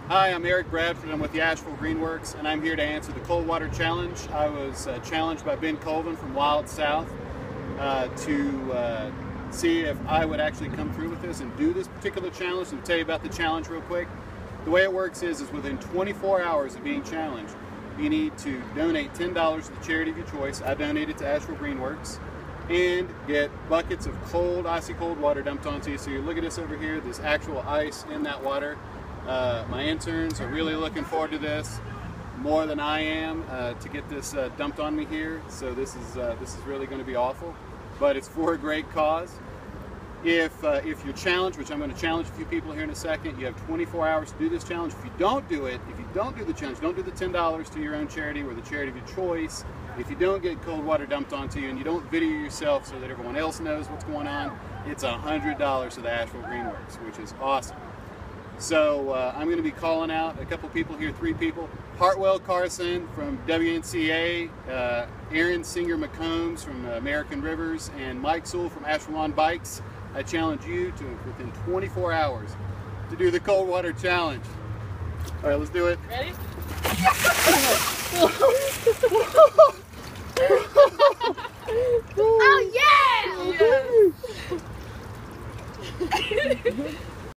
Hi, I'm Eric Bradford. I'm with the Asheville Greenworks, and I'm here to answer the cold water challenge. I was challenged by Ben Colvin from Wild South to see if I would actually come through with this and do this particular challenge. I'll tell you about the challenge real quick. The way it works is within 24 hours of being challenged, you need to donate $10 to the charity of your choice. I donated to Asheville Greenworks, and get buckets of cold, icy cold water dumped onto you. So you look at this over here, this actual ice in that water. My interns are really looking forward to this more than I am to get this dumped on me here. So this is really going to be awful, but it's for a great cause. If you're challenged, which I'm going to challenge a few people here in a second, you have 24 hours to do this challenge. If you don't do it, if you don't do the challenge, don't do the $10 to your own charity or the charity of your choice. If you don't get cold water dumped onto you and you don't video yourself so that everyone else knows what's going on, it's $100 to the Asheville Greenworks, which is awesome. So I'm going to be calling out a couple people here, 3 people. Hartwell Carson from WNCA, Aaron Singer McCombs from American Rivers, and Mike Sewell from Asheville on Bikes. I challenge you to, within 24 hours, to do the cold water challenge. All right, let's do it. Ready?